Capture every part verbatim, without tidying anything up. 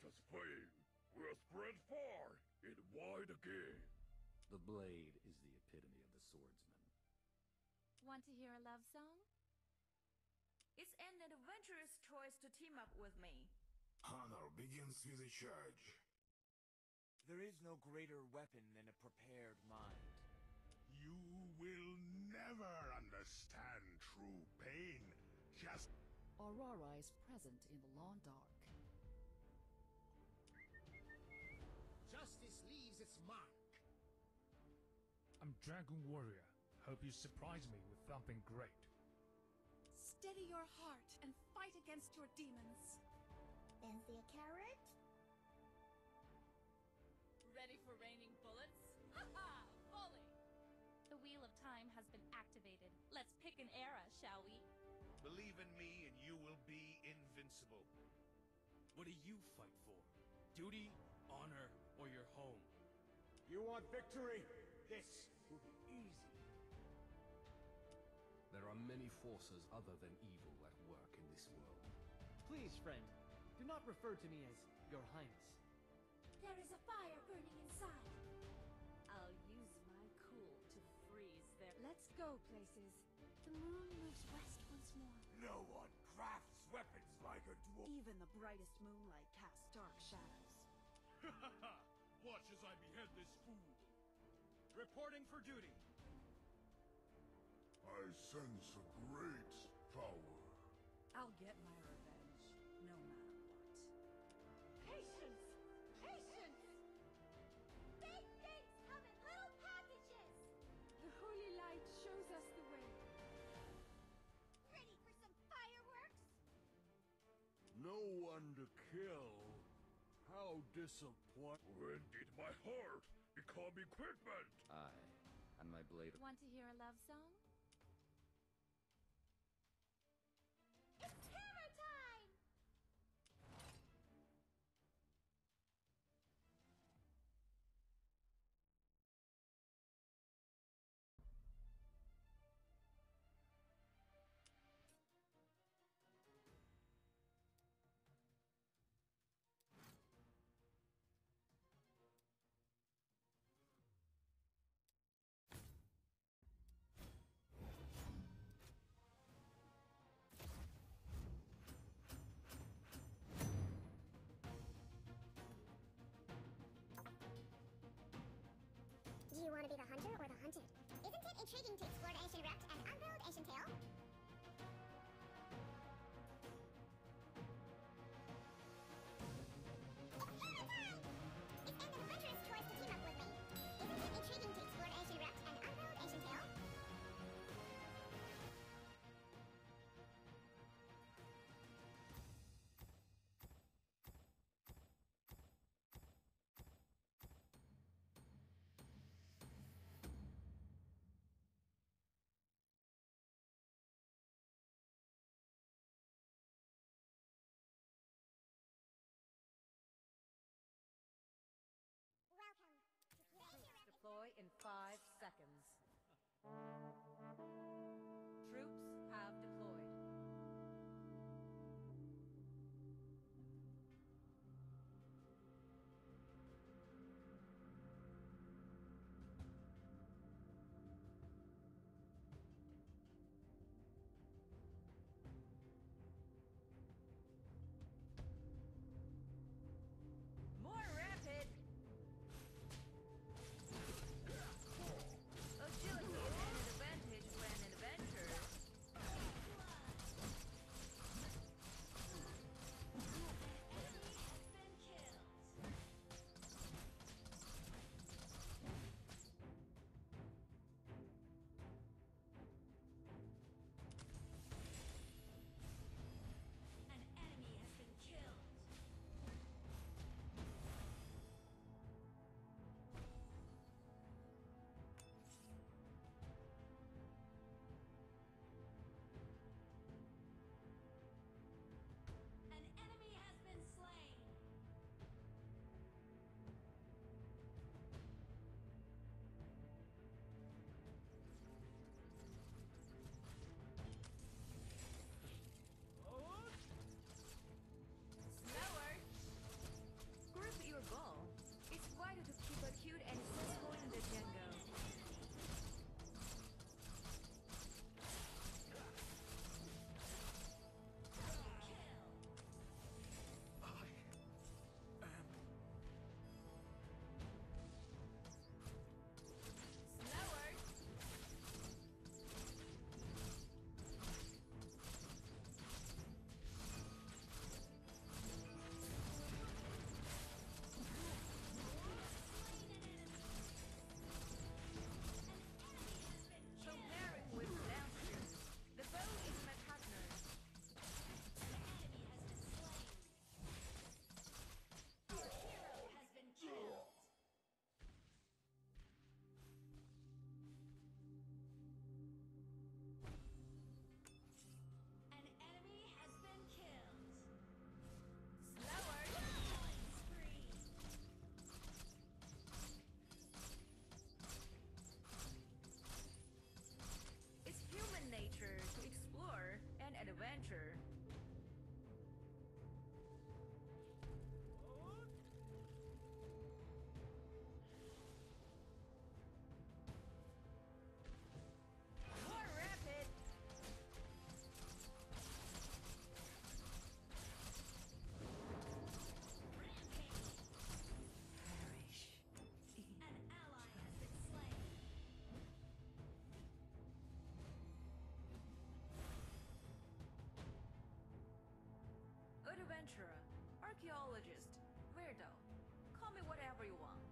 us fame. We'll spread far and wide again. The blade is the epitome of the swordsman. Want to hear a love song? It's an adventurous choice to team up with me. Honor begins with a charge. There is no greater weapon than a prepared mind. You will never understand true pain. Just Aurora is present in the long dark. Justice leaves its mark. I'm Dragon Warrior. Hope you surprise me with something great. Steady your heart and fight against your demons. Fancy a carrot? Ready for raining bullets? Ha-ha! Volley! The Wheel of Time has been activated. Let's pick an era, shall we? Believe in me and you will be invincible. What do you fight for? Duty, honor, or your home? You want victory? This will be easy. There are many forces other than evil at work in this world. Please, friend, do not refer to me as Your Highness. There is a fire burning inside. I'll use my cool to freeze their... Let's go places. The moon moves west once more. no one crafts weapons like a dwarf. Even the brightest moonlight casts dark shadows. Watch as I behead this fool. Reporting for duty. I sense a great power. I'll get my revenge, no matter what. Patience! Patience! Big things come in little packages! The holy light shows us the way. Ready for some fireworks? No one to kill. How disappointing. When did my heart become equipment? I, and my blade... Want to hear a love song? It's terror time! Do you want to be the hunter or the hunted? Isn't it intriguing to explore the ancient wrecked and unveiled ancient tale? adventurer, archaeologist, weirdo. Call me whatever you want.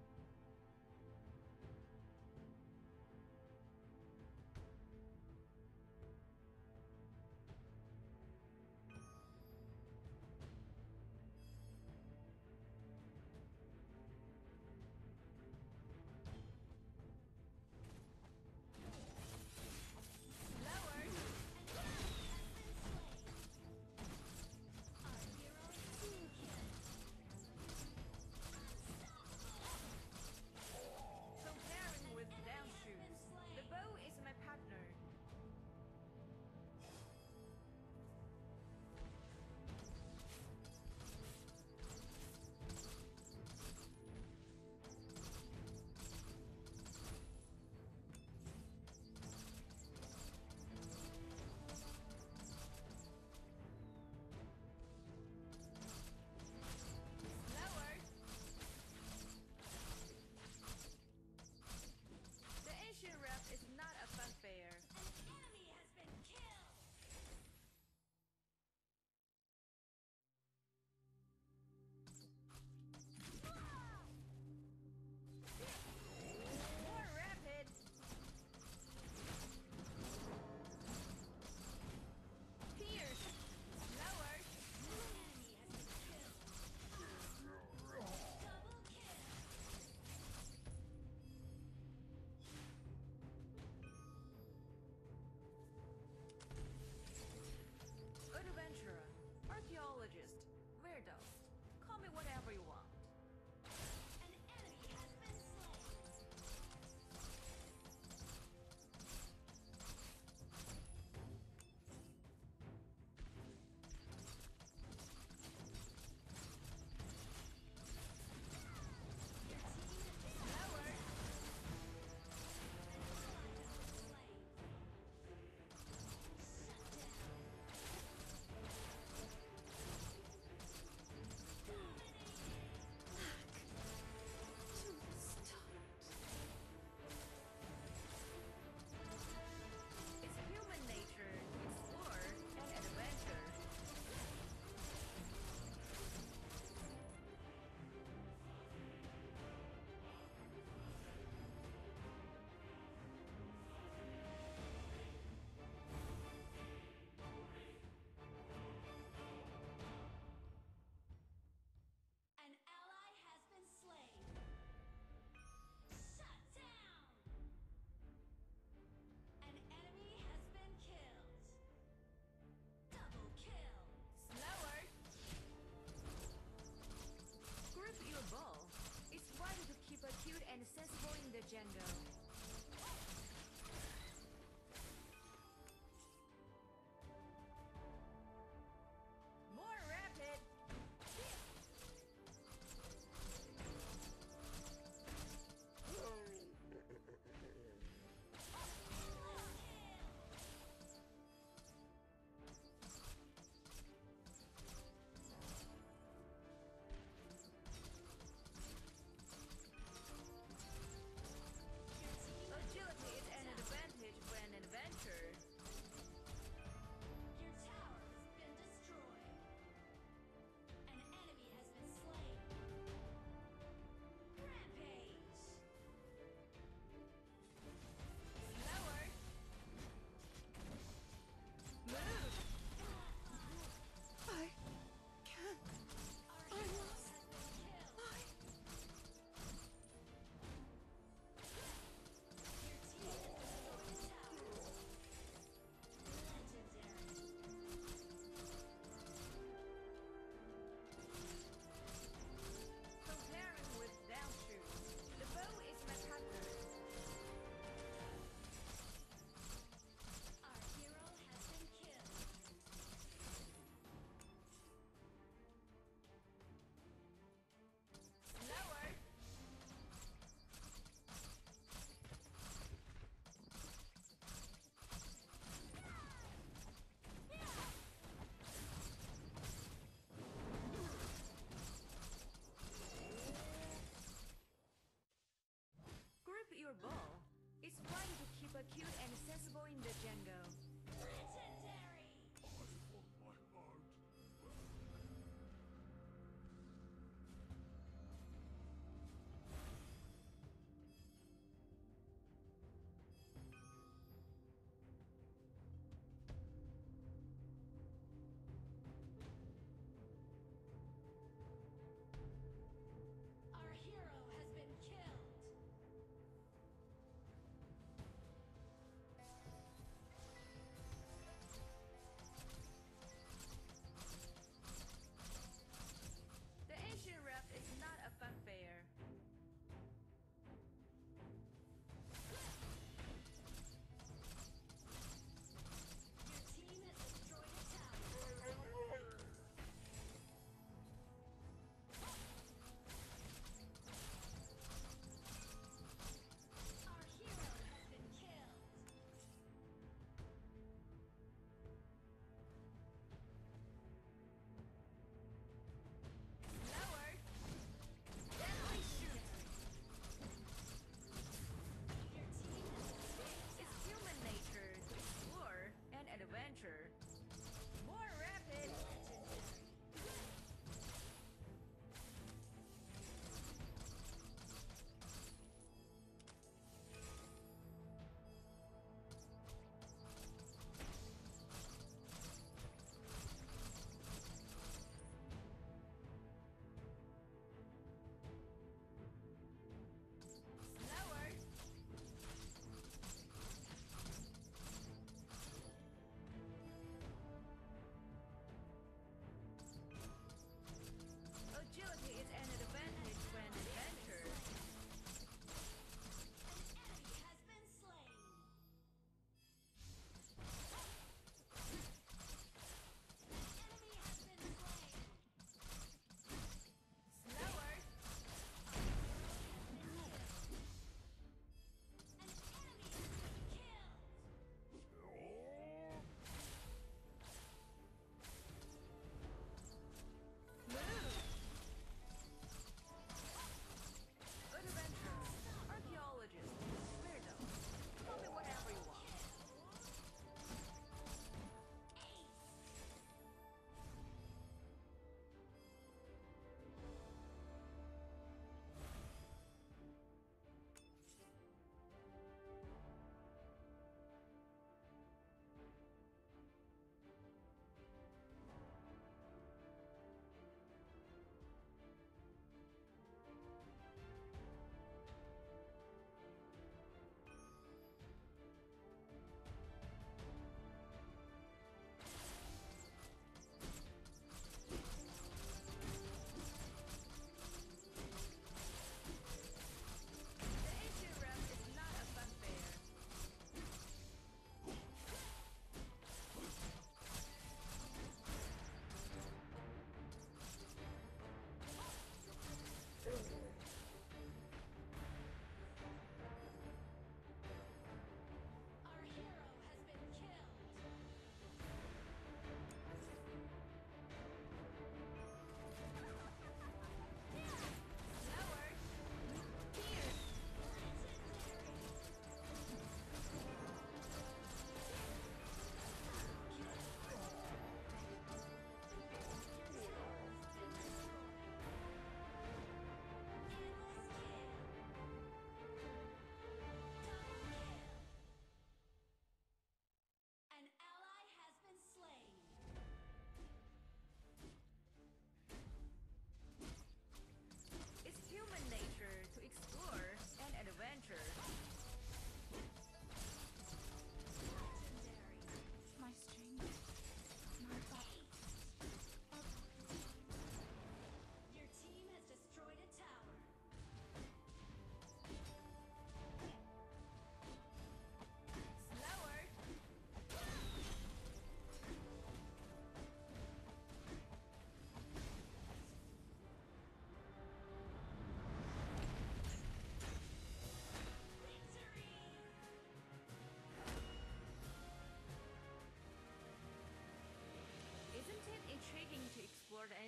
Your ball is trying to keep a cute and sensible in the Django. I, for my part,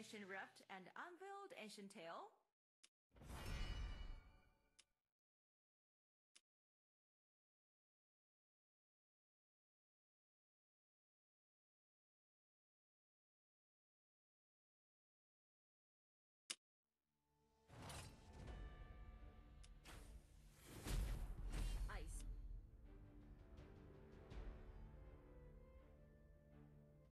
Ancient Rift and Unveiled Ancient Tale.